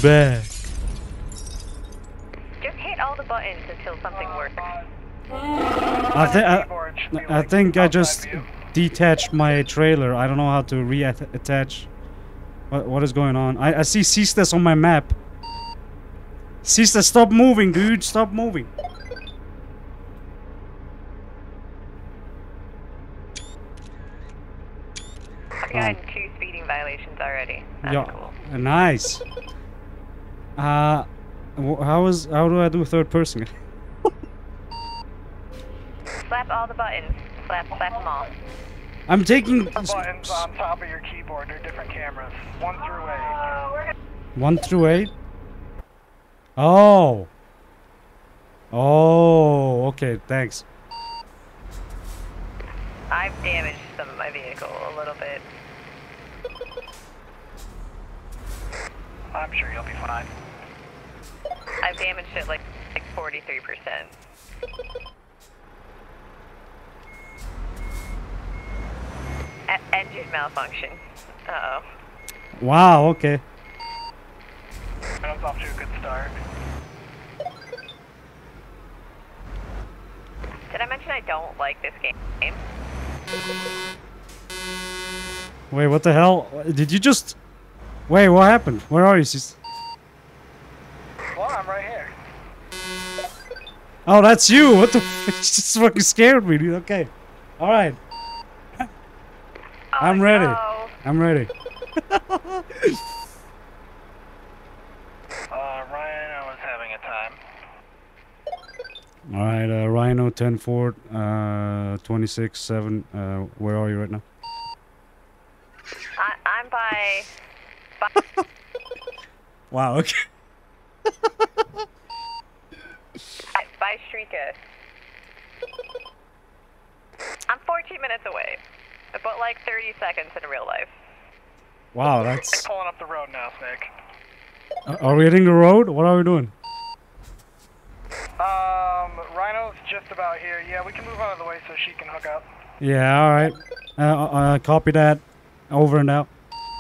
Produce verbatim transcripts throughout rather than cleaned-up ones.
back. Just hit all the buttons until something works. I think I, I think I just detached my trailer. I don't know how to reattach. What what is going on? I I see Cisnes on my map. Cisnes, stop moving, dude! Stop moving. I've gotten um, two speeding violations already. That's yeah, cool. Nice. Uh, how is how do I do third person? Slap all the buttons. Slap, slap them all. I'm taking... The buttons on top of your keyboard are different cameras. One through eight. One through eight? Oh. Oh, okay, thanks. I've damaged some of my vehicle a little bit. I'm sure you'll be fine. I've damaged it like, like forty-three percent. Engine malfunction. Uh oh. Wow, okay. That's off to a good start. Did I mention I don't like this game? Wait, what the hell? Did you just... Wait, what happened? Where are you, sis? Well, I'm right here. Oh, that's you! What the f... It just fucking scared me, dude. Okay. Alright. Oh, I'm ready. no. I'm ready. uh, Ryan, I was having a time. Alright, uh, Rhino ten four, uh, twenty-six seven, uh, where are you right now? I, I'm by... by Wow, okay. by, by Shrika. I'm fourteen minutes away, but like thirty seconds in real life. Wow, that's... I'm pulling up the road now, Snake. Uh, are we hitting the road? What are we doing? Um, Rhino's just about here. Yeah, we can move out of the way so she can hook up. Yeah, alright. Uh, uh, copy that. Over and out.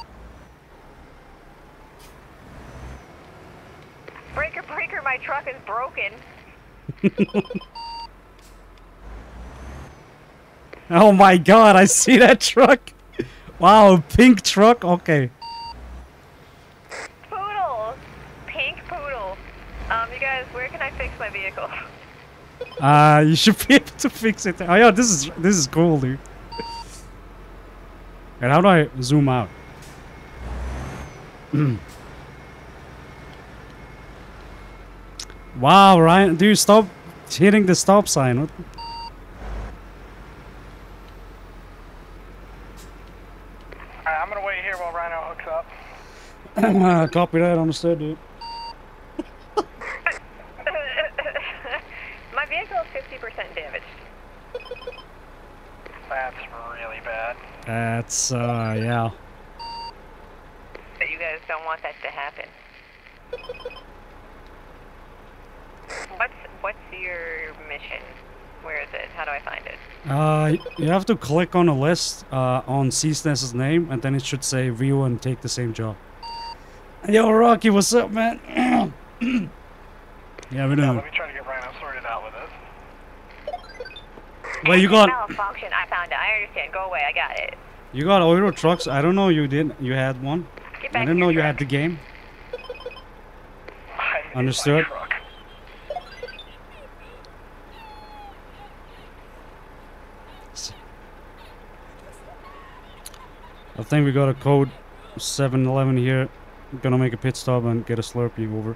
Breaker, breaker, my truck is broken. Oh my god, I see that truck! Wow, pink truck? Okay. Poodle! Pink poodle. Um, you guys, where can I fix my vehicle? Uh, you should be able to fix it. Oh yeah, this is this is cool, dude. And how do I zoom out? Wow, Ryan, dude, stop hitting the stop sign. What? Alright, I'm gonna wait here while Rhino hooks up. uh, copy that, understood, dude. My vehicle is fifty percent damaged. That's really bad. That's, uh, yeah. But you guys don't want that to happen. What's, what's your mission? Where is it? How do I find it? Uh, you have to click on a list, uh, on Cisnes's name, and then it should say view and take the same job. Yo, Rocky, what's up, man? Yeah, we Yeah, doing. let me try to get Rhino sorted out with this. Well, you got... Malfunction, I found it. I understand. Go away, I got it. You got Euro trucks. I don't know you did. You had one. Get back I didn't to know your you truck. had the game. I need Understood. my truck. I think we got a code seven eleven here. I'm gonna make a pit stop and get a Slurpee over.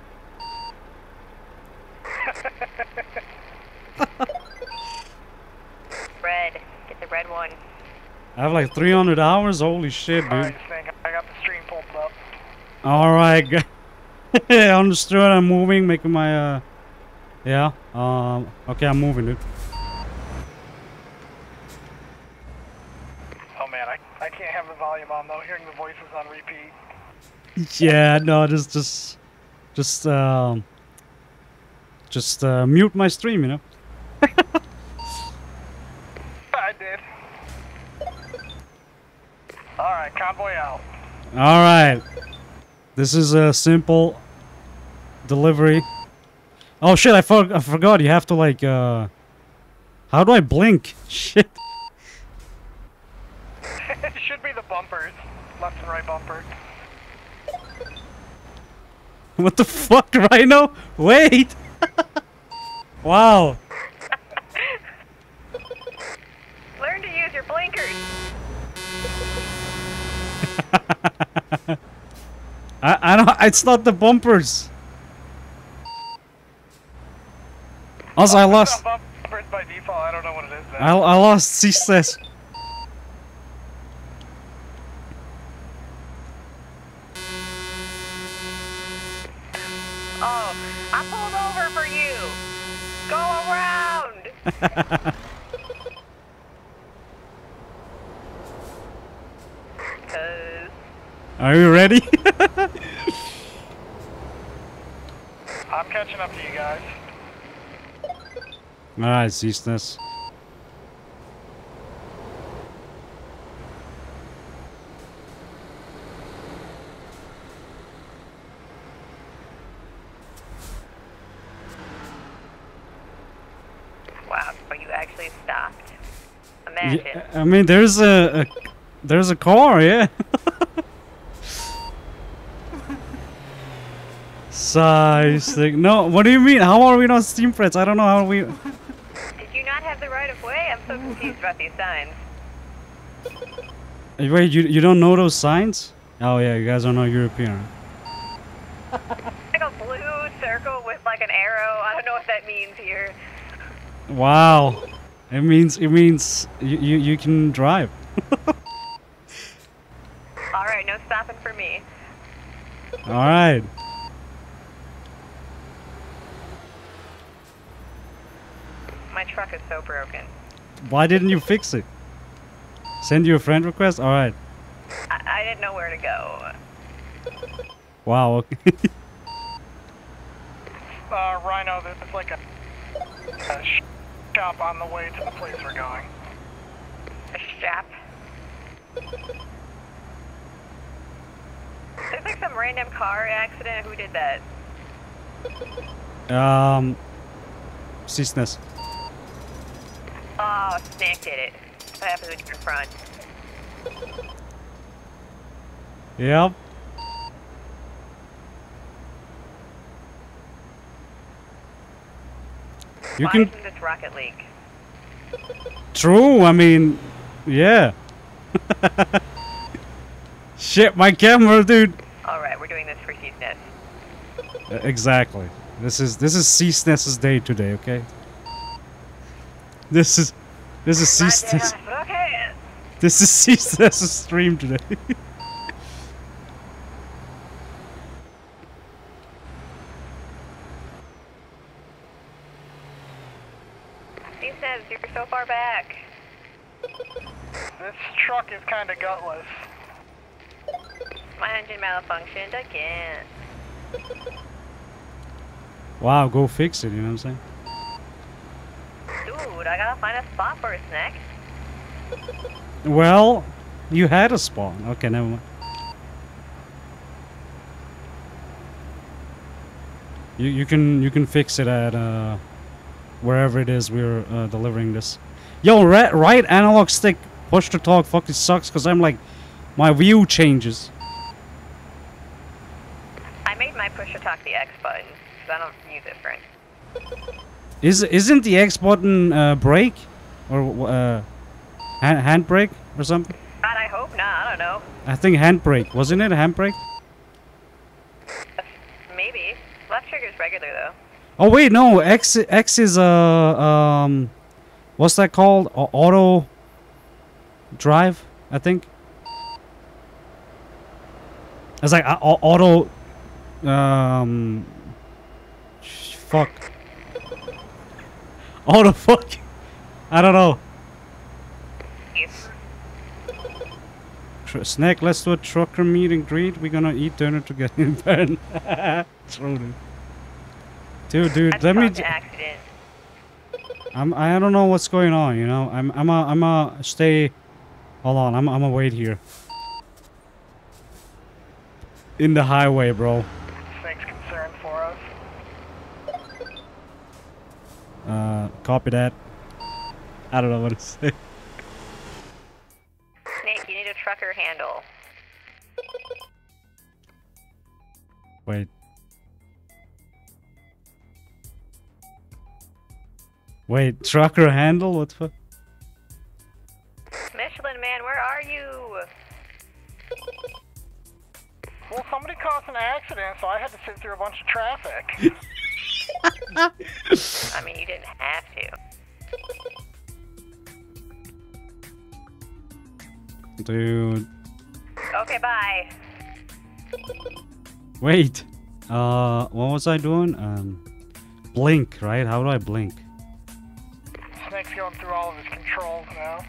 Red. Get the red one. I have like three hundred hours. Holy shit, dude. Alright, Snake, I got the stream pulled up. All right. Understood. I'm moving, making my uh. Yeah. Um. Okay, I'm moving, dude. Oh man, I, I can't have the volume on though, hearing the voices on repeat. Yeah. No. Just just just um. Just uh, mute my stream, you know. I did. Alright, convoy out. All right. This is a simple delivery. Oh shit! I, for I forgot. You have to like. Uh, how do I blink? Shit. It should be the bumpers, left and right bumper. What the fuck, Rhino? Wait. Wow. Learn to use your blinkers. I I don't. It's not the bumpers. Also, I lost. Bumpers by default. I don't know what it is. Then. I I lost C-Stas. Oh, I pulled over for you. Go around. Cause. Are you ready? I'm catching up to you guys. Alright, C-Stas. Wow, but you actually stopped. Imagine. Yeah, I mean, there's a, a there's a car, yeah. Size thing. No, what do you mean? How are we not steam frets? I don't know how we. Did you not have the right of way? I'm so confused about these signs. Wait, you you don't know those signs? Oh yeah, you guys are not European. Like a blue circle with like an arrow. I don't know what that means here. Wow, it means it means you you, you can drive. All right, no stopping for me. All right. My truck is so broken. Why didn't you fix it? Send you a friend request? All right. I, I didn't know where to go. Wow. Okay. Uh, Rhino, this is like a, a shop on the way to the place we're going. A strap. There's like some random car accident. Who did that? um, C-Stas. Oh, Snack did it. What happens when you're in front? Yep. You Why can. isn't this Rocket League? True. I mean, yeah. Shit, my camera, dude. All right, we're doing this for C-Stas. Uh, exactly. This is this is C-Stas's day today. Okay. This is this is C-Stas. Okay. This is C-Stas's stream today. C-Stas, you're so far back. This truck is kind of gutless. My engine malfunctioned again. Wow, go fix it. You know what I'm saying? Dude, I gotta find a spot for a snack. Well, you had a spawn. Okay, never mind. You you can you can fix it at uh wherever it is we're uh, delivering this. Yo, right, right analog stick push to talk fucking sucks because I'm like my view changes. I made my push to talk the X button because I don't use it for it. Is isn't the X button uh, brake or uh, hand handbrake or something? God, I hope not. I don't know. I think handbrake, wasn't it? A handbrake? Maybe. Left trigger's regular though. Oh wait, no. X X is uh um, what's that called? A auto drive, I think. It's like uh, auto. Um, fuck. Auto fuck. I don't know. Yes. Tr Snack, let's do a trucker meet and greet. We're gonna eat dinner together in bed. True, dude. Dude, dude, That's let me. an accident. I'm. I don't know what's going on. You know. I'm. I'm. A, I'm. A stay. Hold on. I'm. I'm a wait here. In the highway, bro. Snake's concerned for us. Uh, copy that. I don't know what to say. Snake, you need a trucker handle. Wait. Wait, trucker handle? What the fuck? Michelin Man, where are you? Well, somebody caused an accident, so I had to sit through a bunch of traffic. I mean, you didn't have to. Dude. Okay, bye. Wait. Uh, what was I doing? Um, blink, right? How do I blink? Snake's going through all of his controls now.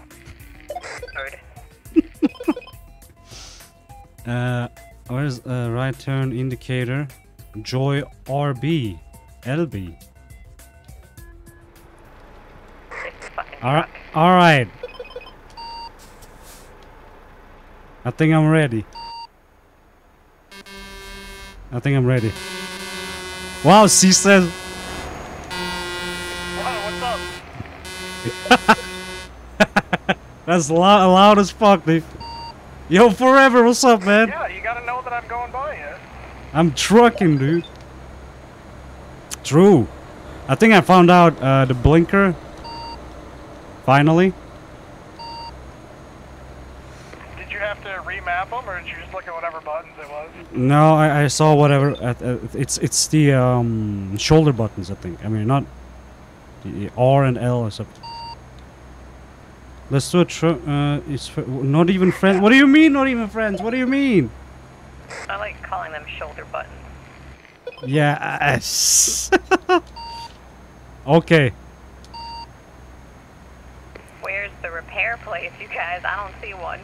uh, where's uh, right turn indicator? Joy R B. L B. Alright. Alright. I think I'm ready. I think I'm ready. Wow, C says. Wow, what's up? That's loud, loud as fuck, dude. Yo, Forever, what's up, man? Yeah, you gotta know that I'm going by you. I'm trucking, dude. True. I think I found out uh, the blinker. Finally. Did you have to remap them, or did you just look at whatever buttons it was? No, I, I saw whatever. At, uh, it's it's the um, shoulder buttons, I think. I mean, not the R and L or something. Let's do a tr uh, it's not even friends. What do you mean, not even friends? What do you mean? I like calling them shoulder buttons. Yes. Okay. Where's the repair place, you guys? I don't see one.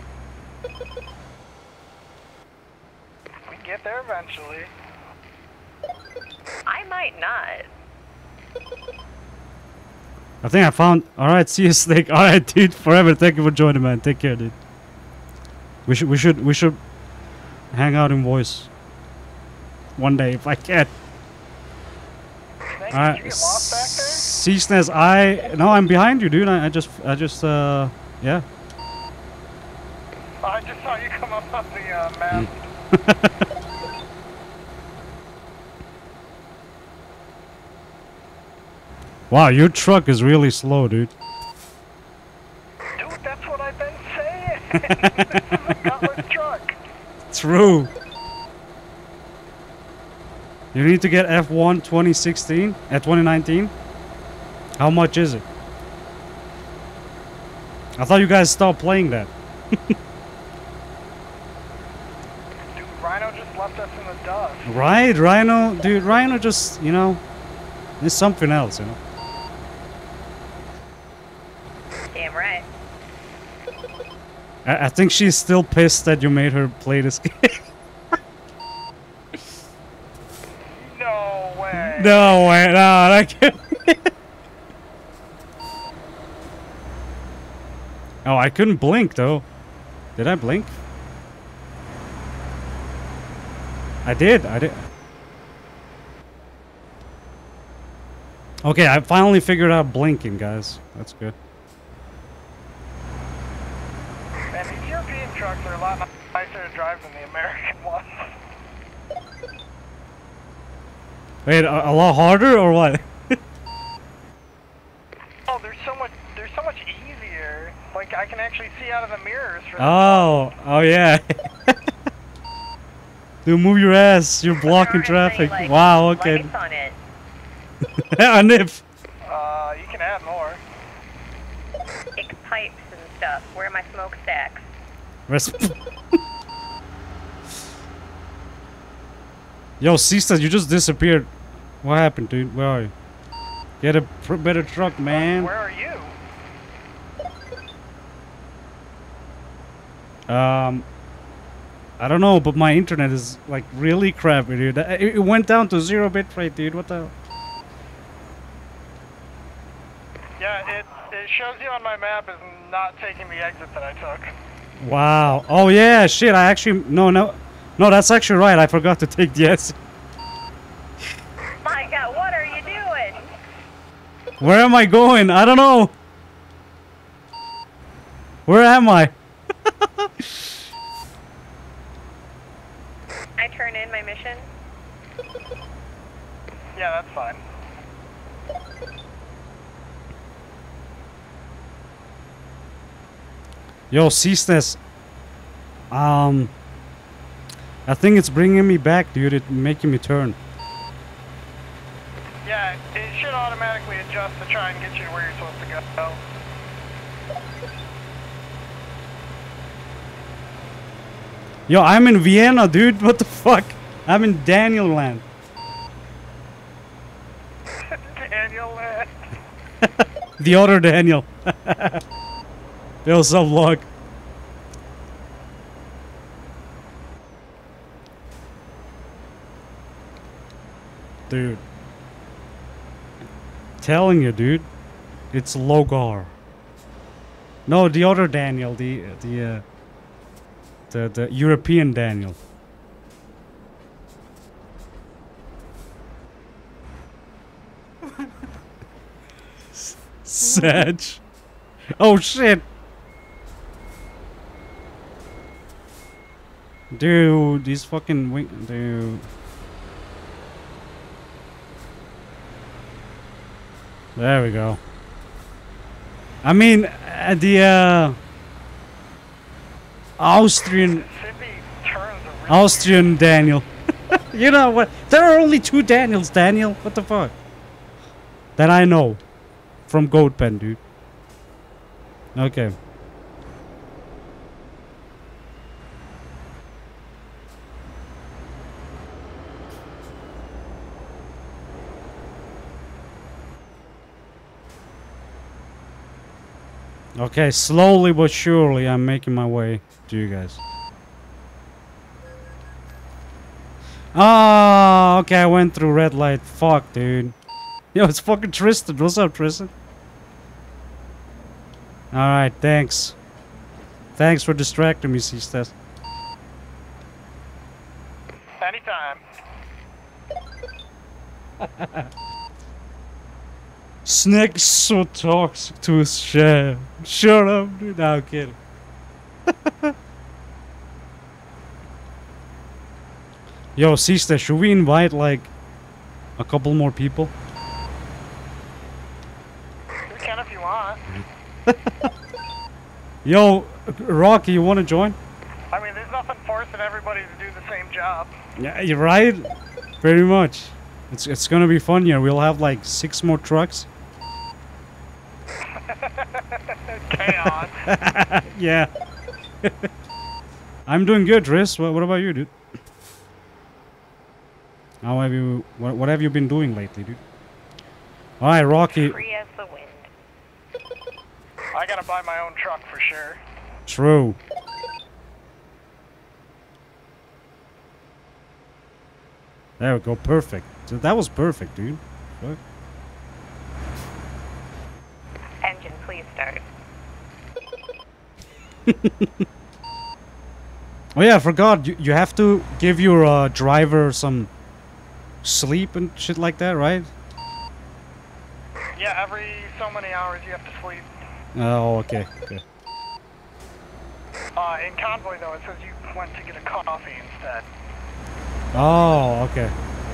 We get there eventually. I might not. I think I found. All right, see you, Snake. All right, dude. Forever. Thank you for joining, man. Take care, dude. We should. We should. We should hang out in voice one day if I can. Snake, All right. did you get lost back there? C S N E S, I. No, I'm behind you, dude. I, I just. I just. Uh. Yeah. I just saw you come up on the uh, map. Wow, your truck is really slow, dude. Dude, that's what I've been saying. This is a gutless truck. True. You need to get F one twenty sixteen at twenty nineteen. How much is it? I thought you guys stopped playing that. Dude, Rhino just left us in the dust. Right, Rhino, dude. Rhino just, you know, is something else, you know. Damn right. I, I think she's still pissed that you made her play this game. No way. No way, no, that can't. Oh, I couldn't blink though. Did I blink? I did, I did. Okay, I finally figured out blinking, guys. That's good. Man, these European trucks are a lot nicer to drive than the American ones. Wait, a, a lot harder or what? Oh, there's so much. They're so much easier. Like I can actually see out of the mirrors. For Oh, oh yeah. Dude, move your ass. You're blocking There aren't traffic. any, like, Wow, okay. lights on it. A nip. Uh, you can add more. Big pipes and stuff. Where are my smokestacks? Res- Yo, Sista, you just disappeared. What happened, dude? Where are you? Get a pr better truck, man. Where are you? Um, I don't know, but my internet is like really crappy, dude. It, it went down to zero bitrate, dude. What the hell? Yeah, it it shows you on my map as not taking the exit that I took. Wow. Oh yeah, shit. I actually no no no. That's actually right. I forgot to take the exit. My God, what are you doing? Where am I going? I don't know. Where am I? I turn in my mission. Yeah, that's fine. Yo, csnes. Um, I think it's bringing me back, dude. It's making me turn. Yeah, it should automatically adjust to try and get you to where you're supposed to go. Yo, I'm in Vienna, dude. What the fuck? I'm in Daniel land. Daniel land. The other Daniel. Yo, some luck. Dude. Telling you, dude. It's Logar. No, the other Daniel. The, the, uh... The, the European Daniel. Sag. Oh shit. Dude, these fucking wing, dude. There we go. I mean, uh, the uh, Austrian, Austrian Daniel. You know what? There are only two Daniels, Daniel. What the fuck? That I know, from Goat Pen, dude. Okay. Okay, slowly but surely I'm making my way to you guys. Oh, okay, I went through red light. Fuck, dude. Yo, it's fucking Tristan. What's up, Tristan? Alright, thanks. Thanks for distracting me, csnes. Anytime. Snake's so toxic to his share. Shut up, dude. No, I'm kidding. Yo, csnes, should we invite like a couple more people? We can if you want. Yo, Rocky, you want to join? I mean, there's nothing forcing everybody to do the same job. Yeah, you're right. Pretty much. It's it's gonna be fun here. We'll have like six more trucks. Chaos. Yeah. I'm doing good, Riz. What, what about you, dude? How have you? What, what have you been doing lately, dude? All right, Rocky. Free as the wind. I gotta buy my own truck for sure. True. There we go. Perfect. So that was perfect, dude. What? Engine, please start. Oh yeah, I forgot. You you have to give your uh, driver some sleep and shit like that, right? Yeah, every so many hours you have to sleep. Oh, okay. Okay. Uh, in convoy though, it says you went to get a coffee instead. Oh, okay.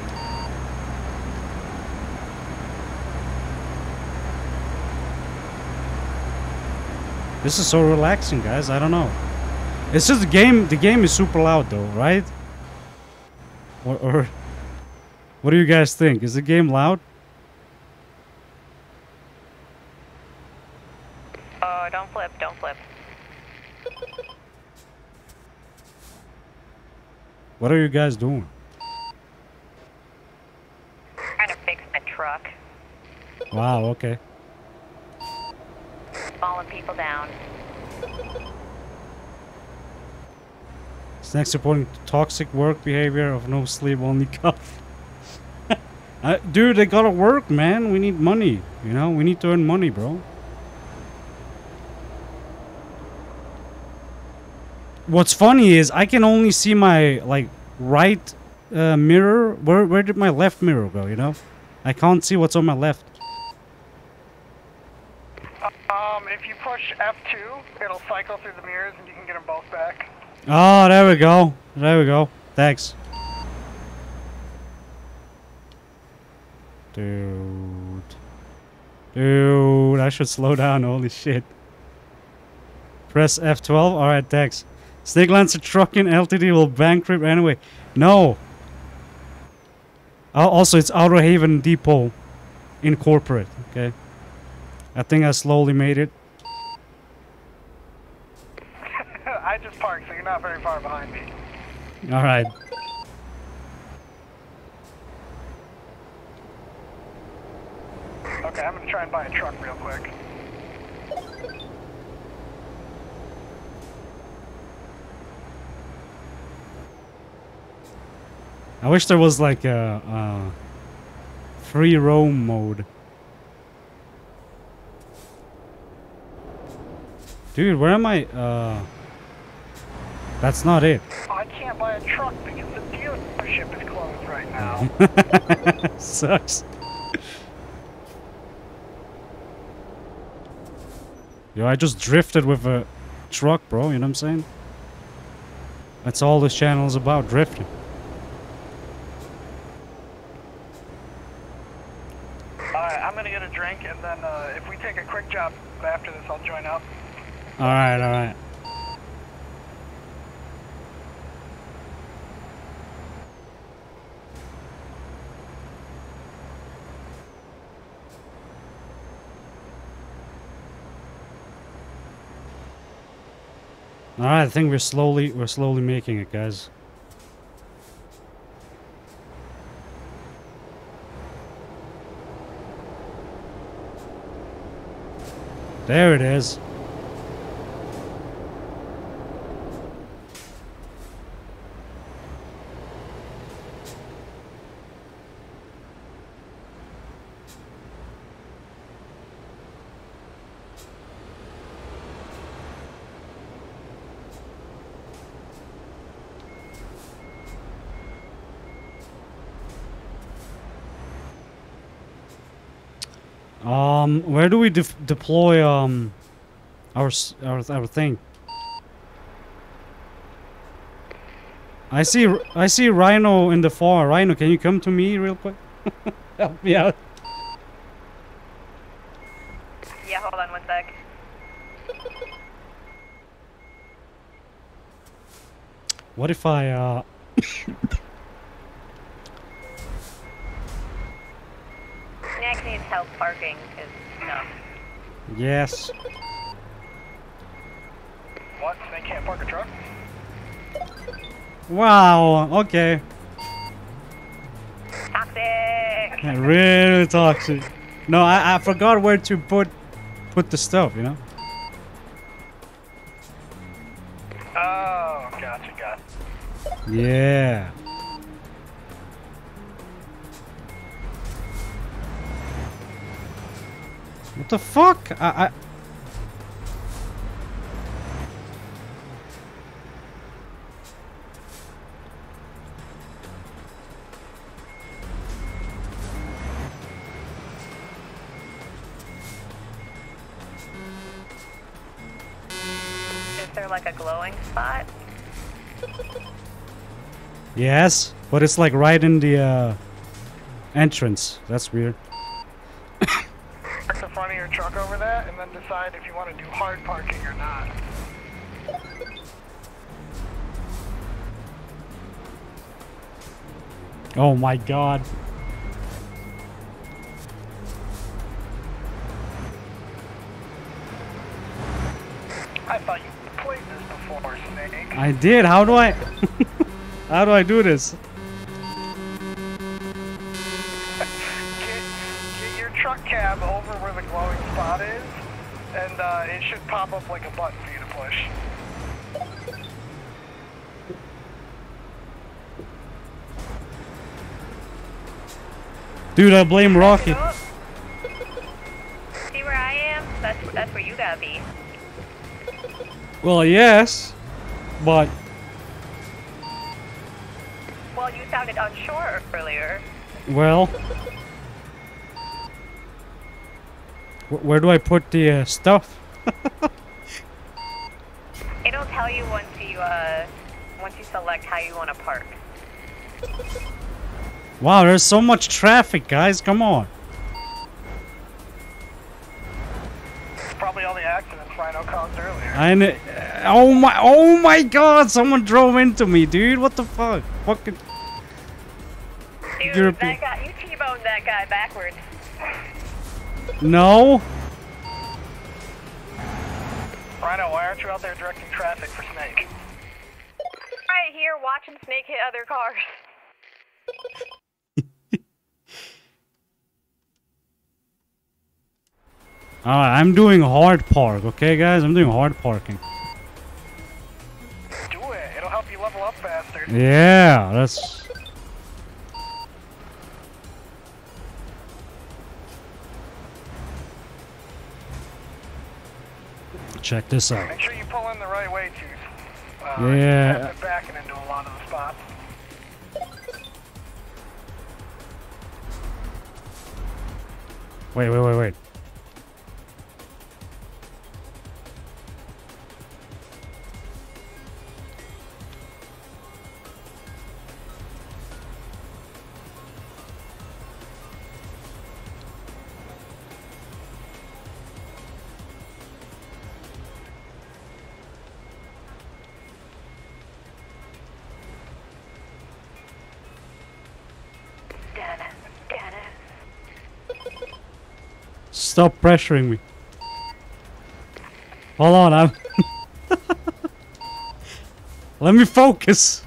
This is so relaxing, guys. I don't know. It's just the game. The game is super loud, though, right? Or, or what do you guys think? Is the game loud? Oh, don't flip, don't flip. What are you guys doing? Trying to fix my truck. Wow. Okay. Falling people down. Snacks reporting toxic work behavior of no sleep, only cough. uh, dude, they gotta work, man. We need money. You know, we need to earn money, bro. What's funny is I can only see my like right uh, mirror. Where where did my left mirror go? You know, I can't see what's on my left. if you push F two, it'll cycle through the mirrors and you can get them both back. Oh, there we go. There we go. Thanks. Dude. Dude, I should slow down. Holy shit. Press F twelve. Alright, thanks. Snake Lancer Trucking Ltd will bankrupt anyway. No. Uh, also, it's Outer Haven Depot Incorporate. Okay. I think I slowly made it. I just parked, so you're not very far behind me. Alright. Okay, I'm gonna try and buy a truck real quick. I wish there was like a, a free roam mode. Dude, where am I? Uh, that's not it. I can't buy a truck because the dealership is closed right now. Sucks. Yo, I just drifted with a truck, bro. You know what I'm saying? That's all this channel is about, drifting. Alright, I'm gonna get a drink, and then uh, if we take a quick job after this, I'll join up. Alright, alright. Alright, I think we're slowly we're slowly making it, guys. There it is. Um, where do we de deploy um our, s our our thing? I see I see Rhino in the far. Rhino, can you come to me real quick? Help me out. Yeah, hold on one sec. What if I uh Nick needs help parking, cause no. Yes. What? They can't park a truck? Wow, okay. Toxic! Really toxic. No, I, I forgot where to put put the stuff, you know? Oh, gotcha, gotcha. Yeah. What the fuck? I, I Is there like a glowing spot? Yes, but it's like right in the uh, entrance. That's weird. Park the front of your truck over that, and then decide if you want to do hard parking or not. Oh my god. I thought you played this before, Snake. I did. How do I How do I do this? Get, get your truck cab over where the glowing spot is, and uh, it should pop up like a button for you to push. Dude, I blame Rocket. See where I am? That's that's where you gotta be. Well, yes, but Well, you sounded unsure earlier. well, wh where do I put the uh, stuff? It'll tell you once you uh once you select how you want to park. Wow, there's so much traffic, guys. Come on. Probably all the accidents Rhino caused earlier. I kn- oh my, oh my God! Someone drove into me, dude. What the fuck? Fucking. Dude, European. that guy, you T-boned that guy backwards. No. Rhino, why aren't you out there directing traffic for Snake? Right here, watching Snake hit other cars. Alright, I'm doing hard park, okay, guys? I'm doing hard parking. Do it. It'll help you level up faster. Yeah, that's. Check this out. Make sure you pull in the right way, too. Uh, Yeah. You're backing into a lot of the spots. Wait, wait, wait, wait. Stop pressuring me. Hold on, I'm. Let me focus.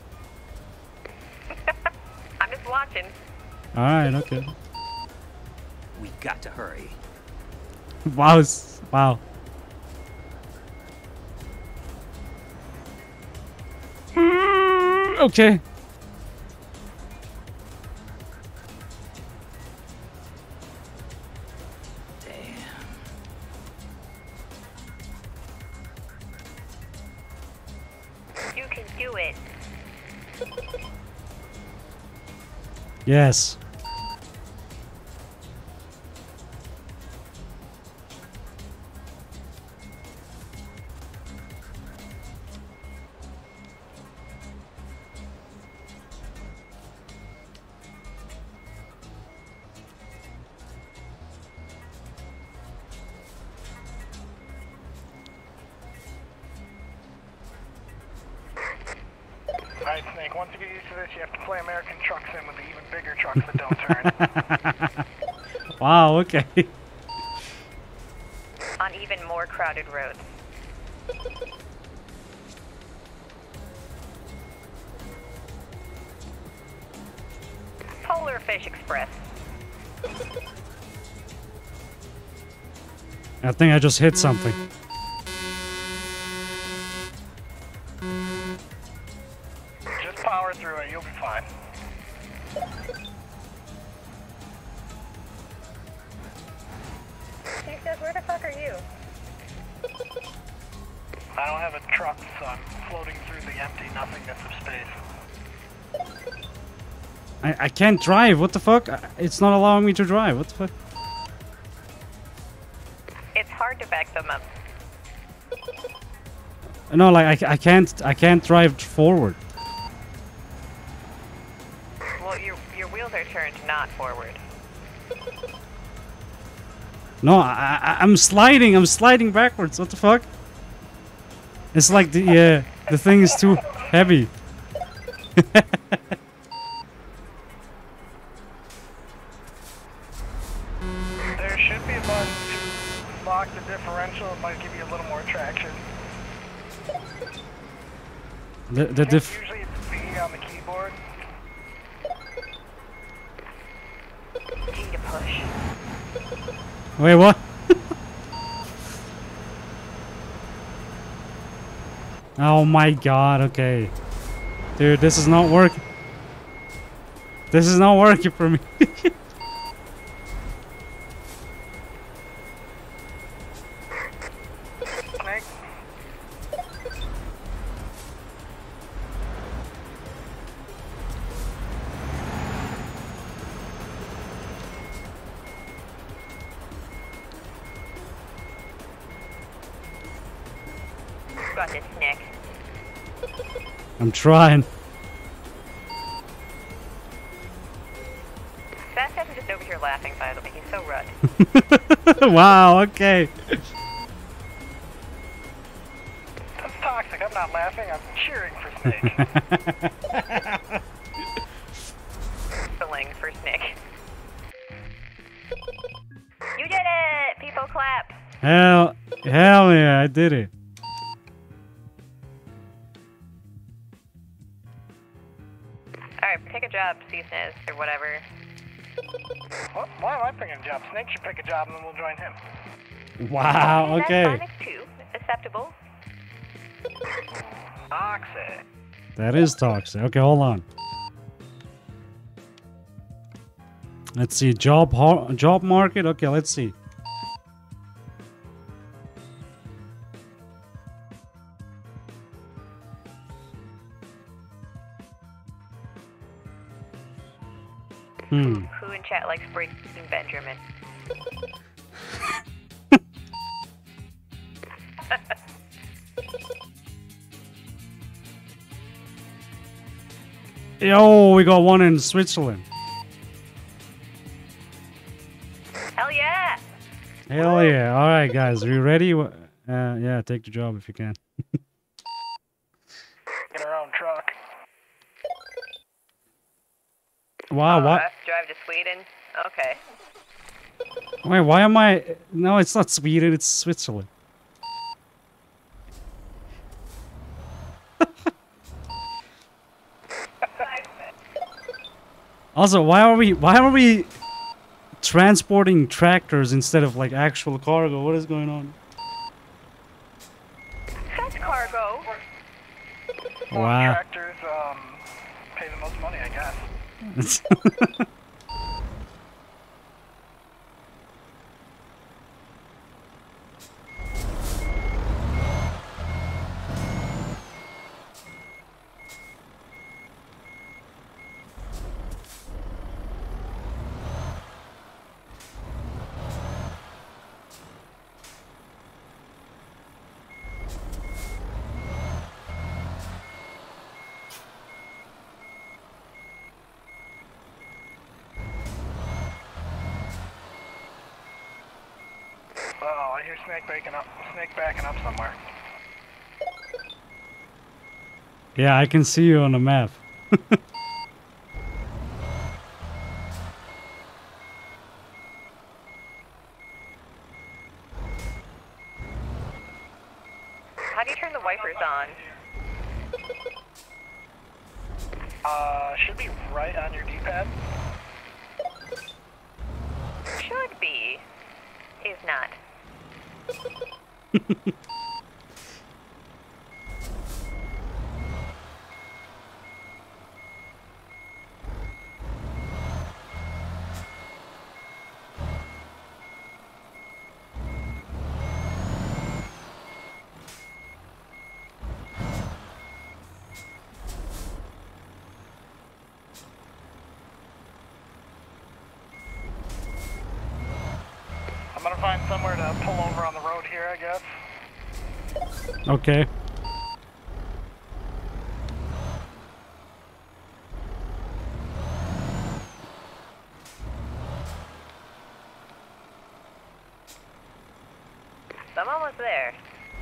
I'm just watching. Alright, okay. We got to hurry. Wow, it's- wow. Okay. You can do it. Yes. Alright, Snake, once you get used to this, you have to play American trucks in with the even bigger trucks that don't turn. Wow, okay. On even more crowded roads. Polar Fish Express. I think I just hit something. Just power through it, you'll be fine. He says, where the fuck are you? I don't have a truck, so I'm floating through the empty nothingness of space. I, I can't drive. What the fuck? I- It's not allowing me to drive. What the fuck? It's hard to back them up. No, like I, I can't. I can't drive forward. Well, your your wheels are turned not forward. No, I, I, I'm sliding. I'm sliding backwards. What the fuck? It's like the uh, the thing is too heavy. There should be a button to lock the differential. It might give you a little more traction. The the diff. Usually it's B on the keyboard. G to push. Wait, what? Oh my god. Okay, dude, this is not working. This is not working for me. Snake. Got this, Nick. I'm trying. Fast Ass is just over here laughing, by the way. He's so rude. Wow, okay. That's toxic. I'm not laughing. I'm cheering for Snake. Whistling for Nick. You did it! People clap. Hell, hell yeah, I did it. Alright, pick a job, csnes, or whatever. What? Why am I picking a job? Snake should pick a job and then we'll join him. Wow, And okay. That's fine, it's two. Acceptable. Toxic. That is toxic. Okay, hold on. Let's see, job har job market. Okay, let's see. Hmm. Who in chat likes Breaking Benjamin? Yo, we got one in Switzerland. Hell yeah! Hell yeah! All right, guys, are you ready? Uh, yeah, take the job if you can. In our own truck. Wow, Oh, what? I have to drive to Sweden? Okay. Wait, why am I? No, it's not Sweden. It's Switzerland. Also, why are we? Why are we transporting tractors instead of like actual cargo? What is going on? That's cargo. Well, Wow. tractors um, pay the most money, I guess. Uh-oh, I hear Snake backing up. Snake backing up somewhere. Yeah, I can see you on the map. How do you turn the wipers on? Uh, should be right on your D-pad. Should be. Is not. I'm gonna find somewhere to pull over on the road here, I guess. Okay. I'm almost there.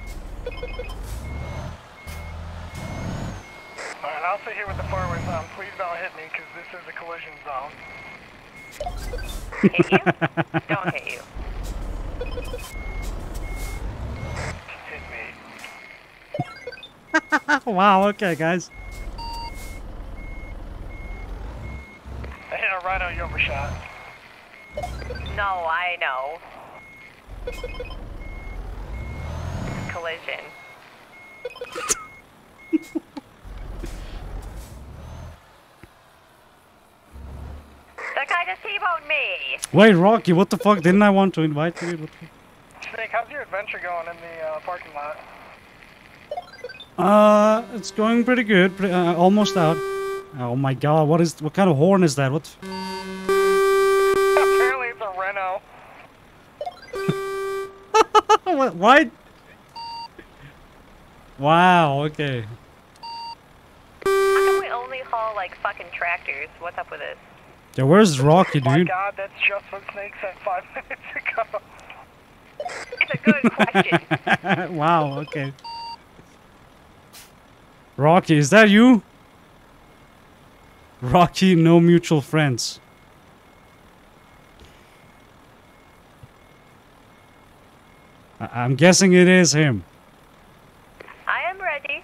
Alright, I'll sit here with the forward thumb. Please don't hit me, because this is a collision zone. Hit you? Don't hit you. Hit me. Wow. Okay, guys. I hit a rhino, you overshot. No, I know. Collision. That guy just T-boned me! Wait, Rocky, what the fuck? Didn't I want to invite you? What the- Snake, how's your adventure going in the uh, parking lot? Uh, it's going pretty good. Pretty, uh, almost out. Oh my god, what is? What kind of horn is that? What? Apparently it's a Renault. What? Why? Wow, okay. How come we only haul like fucking tractors? What's up with this? Yeah, where's Rocky, My dude? God, that's just what Snake said five minutes ago. It's a good question. Wow, okay. Rocky, is that you? Rocky, no mutual friends. I I'm guessing it is him. I am ready.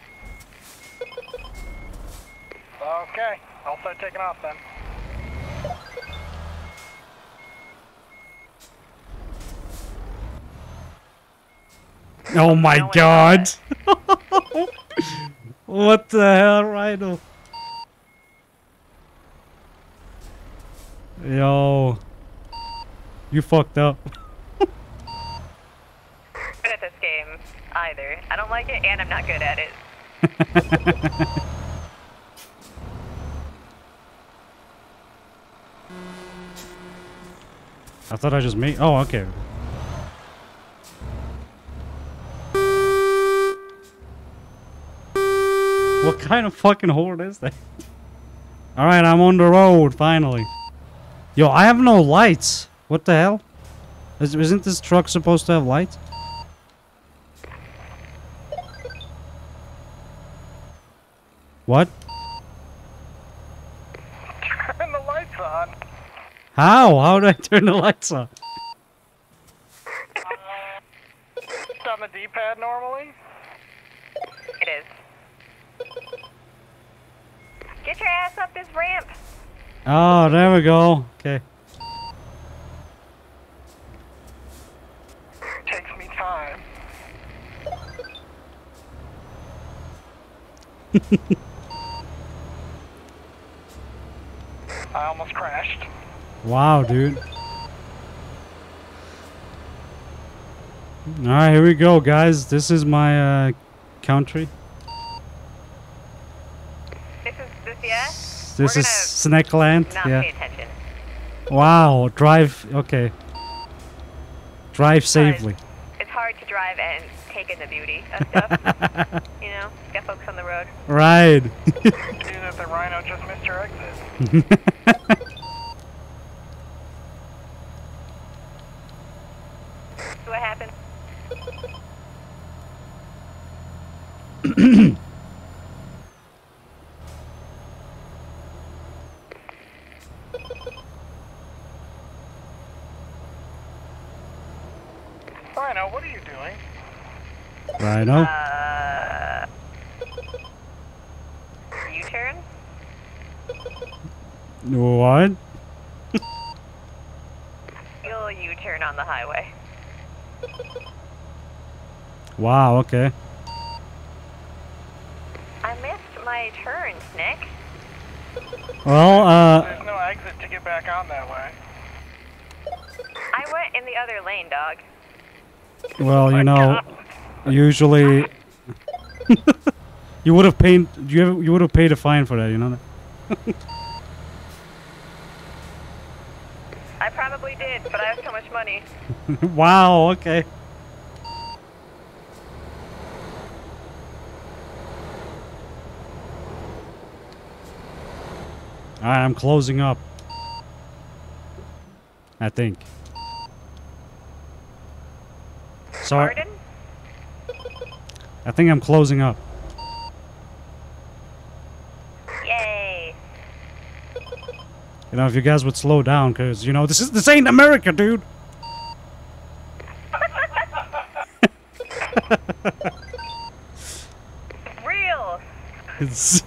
Okay, I'll start taking off then. Oh my No way. god! What the hell, Rhino? Yo. You fucked up. Good at this game either. I don't like it and I'm not good at it. I thought I just made. Oh, okay. What kind of fucking horde is that? Alright, I'm on the road, finally. Yo, I have no lights. What the hell? Is, isn't this truck supposed to have lights? What? Turn the lights on. How? How do I turn the lights on? It's on the D-pad normally. It is. Get your ass up this ramp. Oh, there we go. Okay. Takes me time. I almost crashed. Wow, dude. Alright, here we go, guys. This is my uh, country. This is this yeah? This We're is gonna Snakeland. Not Yeah. pay attention. Wow, drive. Okay. Drive safely. It's hard to drive and take in the beauty of stuff. You know, get folks on the road. Right. See that the Rhino just missed your exit. What happened? Rhino, what are you doing? Rhino. Uh, U-turn? What? You'll U-turn on the highway. Wow, okay. I missed my turn, Nick. Well, uh, There's no exit to get back on that way. I went in the other lane, dog. well, you know, usually you would have paid you you would have paid a fine for that, you know that? I probably did, but I have so much money. Wow, okay. Alright, I'm closing up. I think. Sorry. Pardon? I think I'm closing up. Yay. You know, if you guys would slow down, cause you know this is this ain't America, dude. Real. It's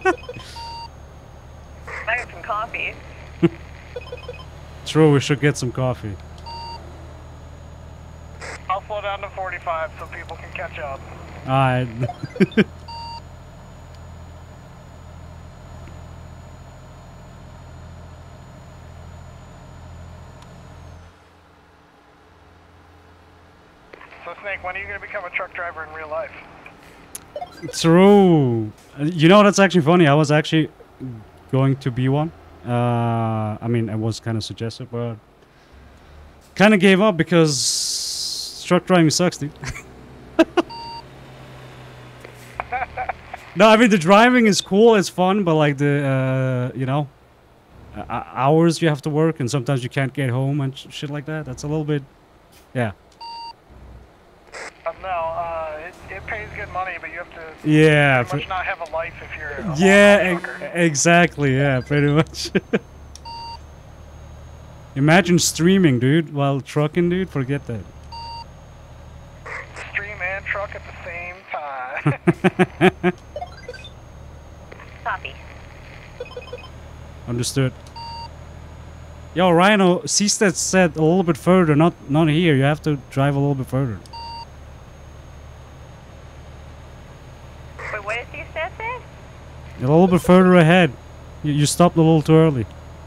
I got some coffee. true. We should get some coffee. I'll slow down to forty-five so people can catch up. All right. So Snake, when are you going to become a truck driver in real life? True. Uh, You know, that's actually funny. I was actually going to be one. Uh, I mean, it was kind of suggested, but kind of gave up because truck driving sucks, dude. No, I mean the driving is cool, it's fun, but like the uh, you know, uh, hours you have to work, and sometimes you can't get home and sh shit like that. That's a little bit, yeah. Uh, no, uh, it, it pays good money, but you have to Yeah. pretty much not have a life if you're a Yeah, trucker. e exactly. Yeah, pretty much. Imagine streaming, dude, while trucking, dude. Forget that. Stream and truck at the same time. Copy. Understood. Yo, Rhino, Seastead said a little bit further, not not here. You have to drive a little bit further. Wait, what did you say? A little bit further ahead. You, you stopped a little too early.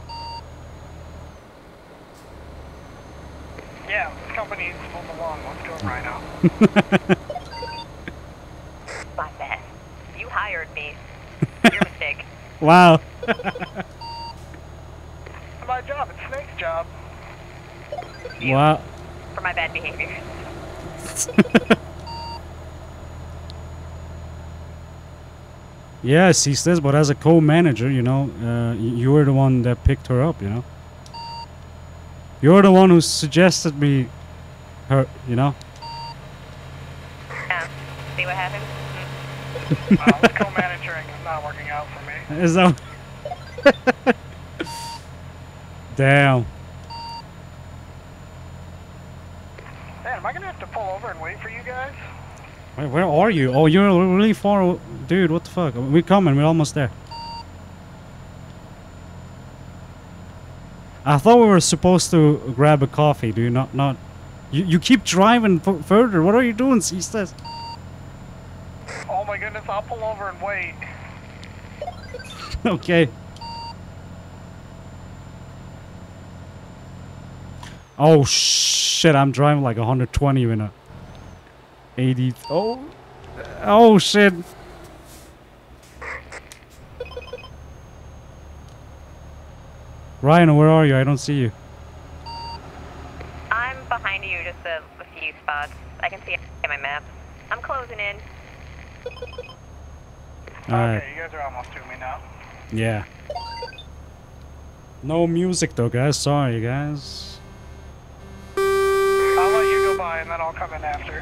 Yeah, this company needs to move along. Let's go, Rhino. My bad. You hired me. Your mistake. Wow. My job, it's Snake's job. Wow. For my bad behavior. Yeah, Seastead, but as a co-manager, you know, uh, you were the one that picked her up, you know. You're the one who suggested me her, you know. Yeah. See what happened? Uh, this co-managing is not working out for me. Is that... Damn. Man, am I gonna have to pull over and wait for you guys? Wait, where are you? Oh, you're really far, aw- dude. What the fuck? We're coming. We're almost there. I thought we were supposed to grab a coffee, dude. Not, not. You, you keep driving f further. What are you doing, Seastead? Oh my goodness, I'll pull over and wait. Okay. Oh shit! I'm driving like one hundred twenty in a eighty. Oh, oh shit! Ryan, where are you? I don't see you. I'm behind you just a, a few spots. I can see it on my map. I'm closing in. Alright. Okay, you guys are almost to me now. Yeah. No music though, guys. Sorry, guys. I'll let you go by and then I'll come in after.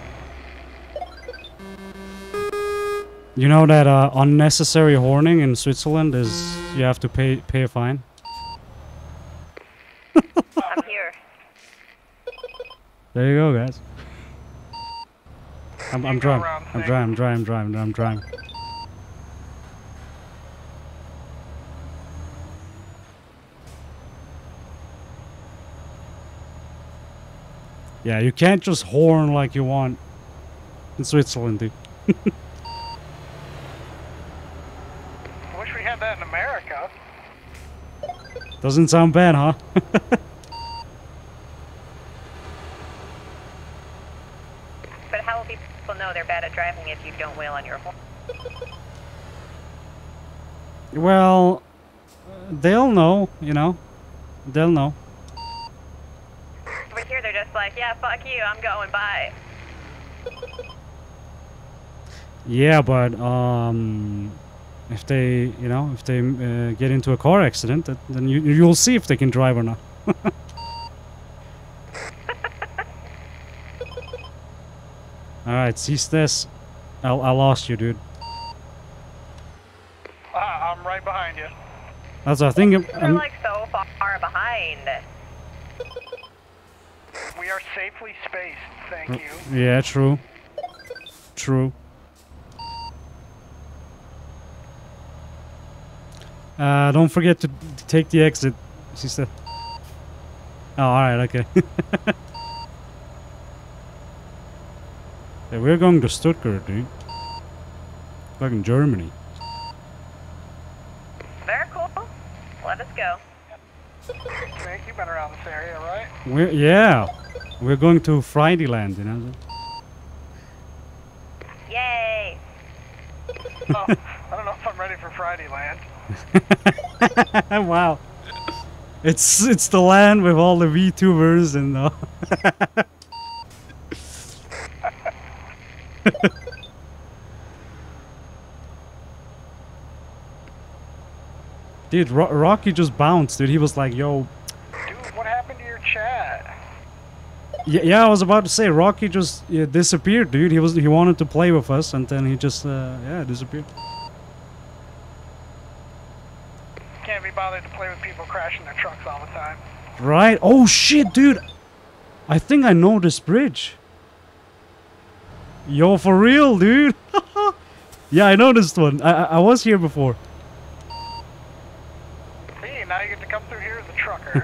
You know that uh, unnecessary horning in Switzerland is you have to pay pay a fine. I'm here. There you go, guys. I'm, I'm You go driving. around, I'm Snake. driving. I'm driving. I'm driving. I'm driving. Yeah, you can't just horn like you want in Switzerland, dude. Wish we had that in America. Doesn't sound bad, huh? But how will people know they're bad at driving if you don't wail on your horn? Well, they'll know, you know. They'll know. Over here, they're just like, yeah, fuck you, I'm going by. Yeah, but um, if they, you know, if they uh, get into a car accident, that, then you you'll see if they can drive or not. All right, cease this. I I lost you, dude. Ah, I'm right behind you. That's I think. I'm, We're I'm, like so far behind. We are safely spaced, thank you. yeah, true. True. Uh, don't forget to take the exit, she said. Oh, alright, okay. Yeah, we're going to Stuttgart, dude. Fucking Germany. Very cool. Let us go. Snake, you've been around this area, right? We're, yeah, we're going to Fridayland, you know? Yay! Oh, I don't know if I'm ready for Friday land. Wow. It's it's the land with all the VTubers and uh, Dude, Ro Rocky just bounced, dude. He was like, yo. Dude, what happened to your chat? Yeah, yeah, I was about to say, Rocky just yeah, disappeared, dude. He was he wanted to play with us, and then he just, uh, yeah, disappeared. Can't be bothered to play with people crashing their trucks all the time. Right? Oh, shit, dude. I think I know this bridge. Yo, for real, dude. Yeah, I know this one. I, I I was here before. See, now you get to come through here as a trucker.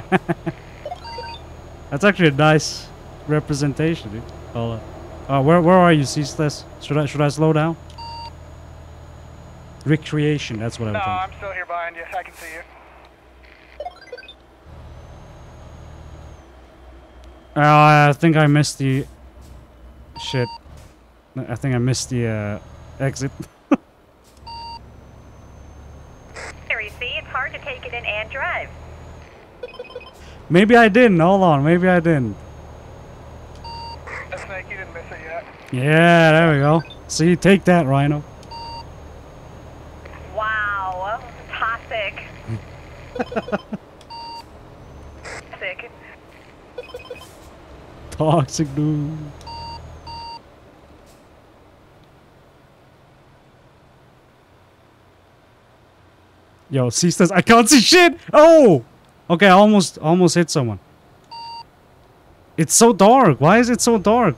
That's actually a nice representation, dude. Hold on. Uh, where where are you, Ceaseless? Should I should I slow down? Recreation, that's what I No, was I'm still here behind you. I can see you. Uh, I think I missed the shit. I think I missed the uh, exit. You see, it's hard to take it in and drive. Maybe I didn't. Hold on. Maybe I didn't. Snake, you didn't miss it yet. Yeah, there we go. See, take that, Rhino. Wow. Toxic. Sick. Toxic, dude. Yo, Ceaseless, I can't see shit! Oh! Okay, I almost, almost hit someone. It's so dark. Why is it so dark?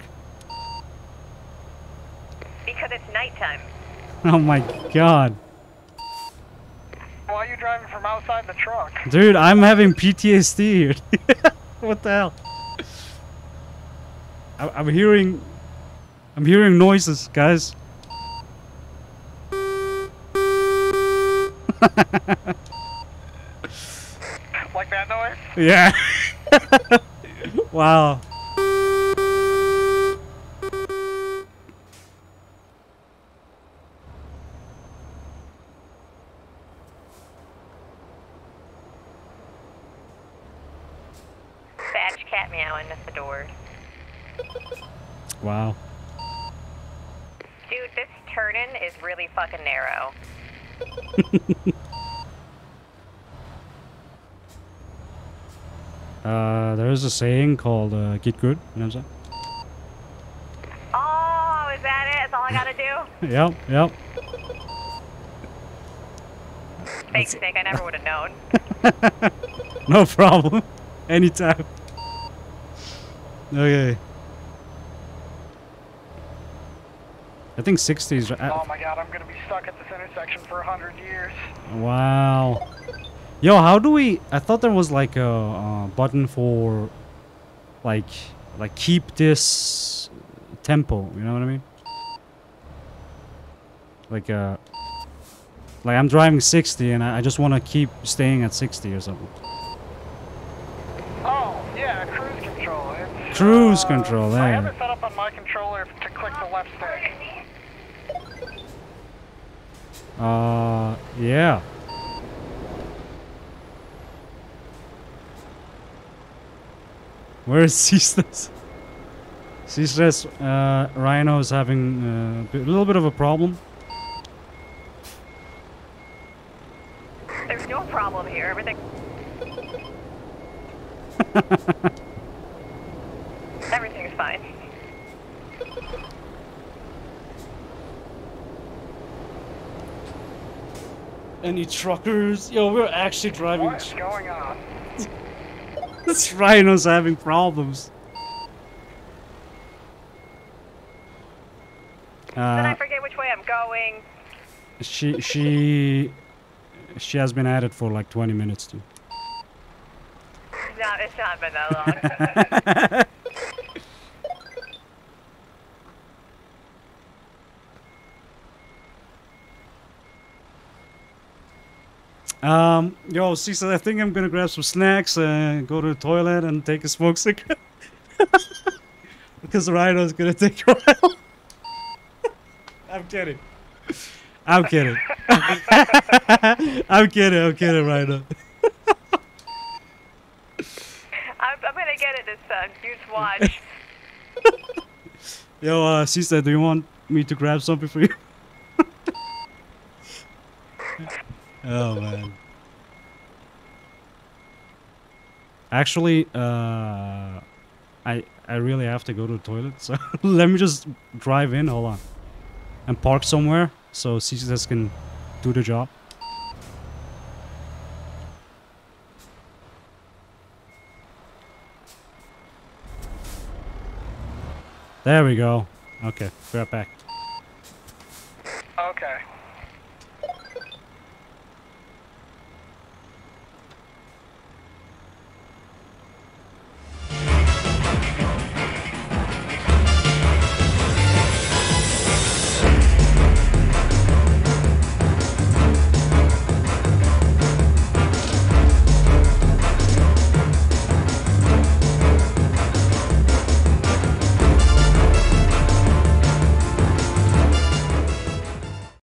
Because it's nighttime. Oh my god. Why are you driving from outside the truck? Dude, I'm having P T S D here. What the hell? I I'm hearing... I'm hearing noises, guys. Like that noise? Yeah. Wow. Badge cat meowing at the door. Wow. Dude, this turn-in is really fucking narrow. Uh, there's a saying called uh, "get good." You know what I'm saying? Oh, is that it? That's all I gotta do? Yep, yep. Thanks, Nick. I never would have known. No problem. Anytime. Okay. I think sixty is. Oh my god, I'm gonna be stuck at this intersection for a hundred years. Wow. Yo, how do we... I thought there was like a uh, button for... Like... Like keep this... tempo, you know what I mean? Like uh... Like I'm driving sixty and I, I just want to keep staying at sixty or something. Oh, yeah, cruise control. It's, Cruise uh, control, I have there. it set up on my controller to click the left stick. Uh... Yeah. Where is Ceaseless? Ceaseless, uh, Rhino is having uh, a little bit of a problem. There's no problem here. Everything... Everything's fine. Any truckers? Yo, we're actually driving. What's going on? This Rhino's having problems. Then I Uh, forget which way I'm going. she she she has been at it for like twenty minutes too. No, it's not been that long. Um, yo, Cecil, I think I'm gonna grab some snacks and go to the toilet and take a smoke cigarette. Because Rhino's gonna take a while. I'm kidding. I'm kidding. I'm kidding, I'm kidding, Rhino. I'm, I'm gonna get it this time. You just watch. Yo, uh, Cecil, do you want me to grab something for you? Oh, man. Actually, uh, I I really have to go to the toilet, so let me just drive in. Hold on, and park somewhere so C S S can do the job. There we go. Okay, be right back.